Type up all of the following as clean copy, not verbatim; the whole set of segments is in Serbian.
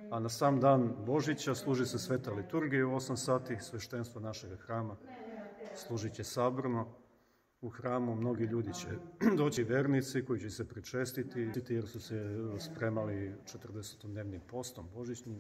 a na sam dan Božića služi se sveta liturgija u 8 sati, sveštenstvo našeg hrama služit će sabrano u hramu. Mnogi ljudi će doći, vernici koji će se pričestiti jer su se spremali 40-dnevnim postom božićnim,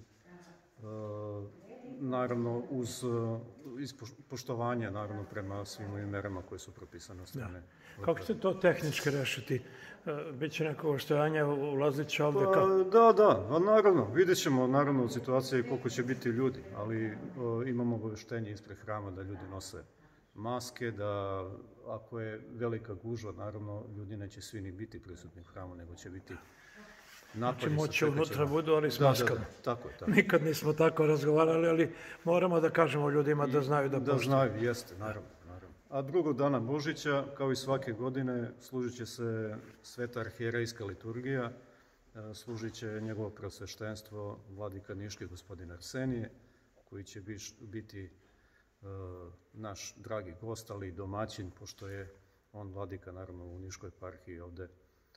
naravno uz poštovanje naravno prema svim ovim merama koje su propisane od strane. Kako ćete to tehnički rešiti? Biće neko oštovanje, ulazit će ovde? Da, naravno, vidjet ćemo naravno u situaciji koliko će biti ljudi, ali imamo obaveštenje ispred hrama da ljudi nose maske, da ako je velika gužva, naravno ljudi neće svi ni biti prisutni u hramu, nego će biti napadi. Znači moći unutra budu, ali s maskama. Tako. Nikad nismo tako razgovarali, ali moramo da kažemo ljudima da znaju da poštuju. Da znaju, jeste, naravno. A drugog dana Božića, kao i svake godine, služit će se sveta arhijerejska liturgija, služit će njegovo preosveštenstvo vladika Niški gospodin Arsenije, koji će biti naš dragi gost, ali i domaćin, pošto je on vladika, naravno, u Niškoj eparhiji ovde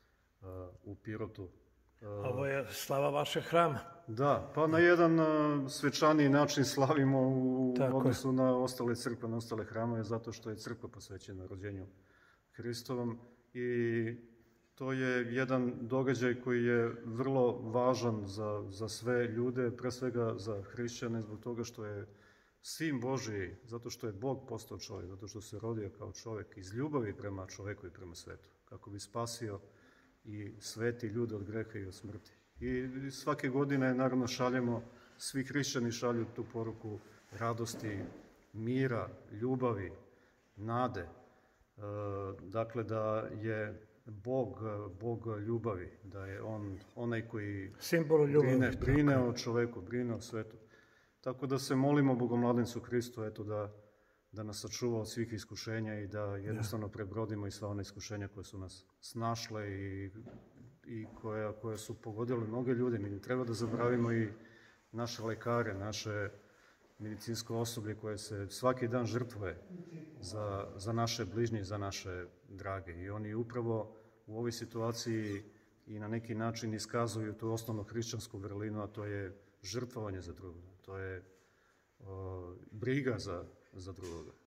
u Pirotu. Ovo je slava vašeg hrama. Da, pa na jedan svečaniji način slavimo u odnosu na ostale crkve, na ostale hramove, zato što je crkva posvećena rođenju Hristovom i to je jedan događaj koji je vrlo važan za sve ljude, pre svega za hrišćane, zbog toga što je sin Božiji, zato što je Bog postao čovjek, zato što se rodio kao čovjek iz ljubavi prema čoveku i prema svetu, kako bi spasio i sveti ljude od greha i od smrti. I svake godine, naravno, svi hrišćani šalju tu poruku radosti, mira, ljubavi, nade. Dakle, da je Bog ljubavi, da je on onaj koji brine o čoveku, brine o svetu. Tako da se molimo Bogomladencu Hristu, eto, da nas sačuva od svih iskušenja i da jednostavno prebrodimo i sva ona iskušenja koje su nas snašle i koje su pogodile mnoge ljude. Mi ne treba da zaboravimo i naše lekare, naše medicinsko osoblje koje se svaki dan žrtvuje za naše bližnje i za naše drage. I oni upravo u ovoj situaciji i na neki način iskazuju tu osnovnu hrišćansku vrlinu, a to je žrtvovanje za drugoga. To je briga za drugoga.